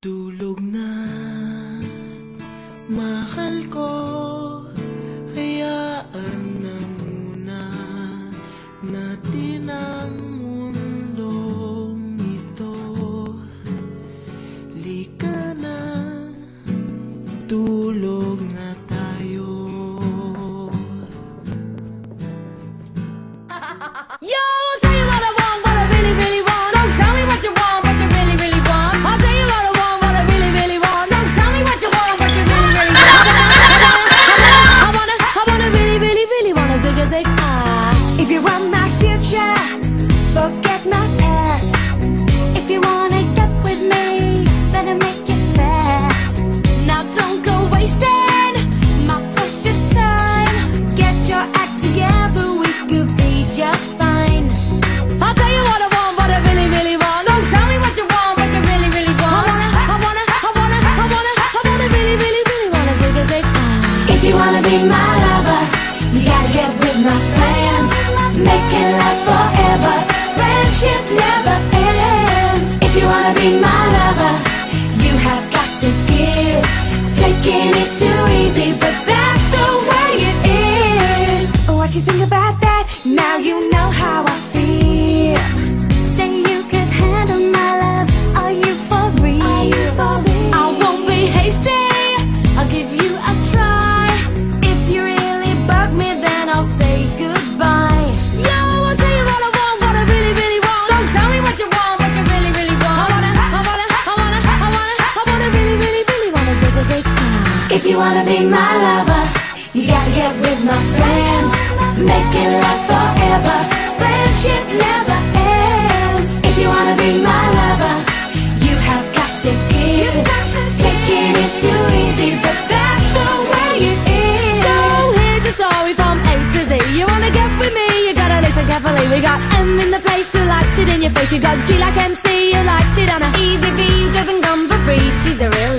Tulog na, mahal ko, hayaan na muna natin ang mundong ito. Lika na, tulog na tayo. Yo, I'll tell you what I want, what I really, really want. Don't tell me what you want, what you really, really want. I'll tell you what I want, what I really, really want. Don't tell me what you want, what you really, really want. I wanna really, really, really wanna zig a zig. If you want my future, forget my past. If you wanna get with me, better make it fast. Now don't go wasting my precious time. Get your act together, we could be just fine. I'll tell you what I want, what I really, really want. Don't tell me what you want, what you really, really want. I wanna really, really, really wanna zig a zig. If you wanna be my lover, you gotta get with my friends. Make it last forever. Friendship never ends. If you wanna be my lover, you have got to give. Taking is too easy, but that's the way it is. What you think about that? Now you know how I feel. Say you could handle my love. Are you for real? Are you for real? I won't be hasty. I'll give you a try. If you really bug me, then I'll say goodbye. Yo, I'll tell you what I want, what I really, really want. Don't tell me what you want, what you really, really want. I wanna really, really, really wanna zig a zig. If you wanna be my lover, you gotta get with my friends. Make it last forever. Friendship never ends. If you wanna be my lover, you have got to give. Taking is too easy, but that's the way it is. So here's the story from A to Z. You wanna get with me, you gotta listen carefully. We got M in the place who likes it in your face. You got G like MC, who likes it on a easy V, who doesn't come for free. She's the real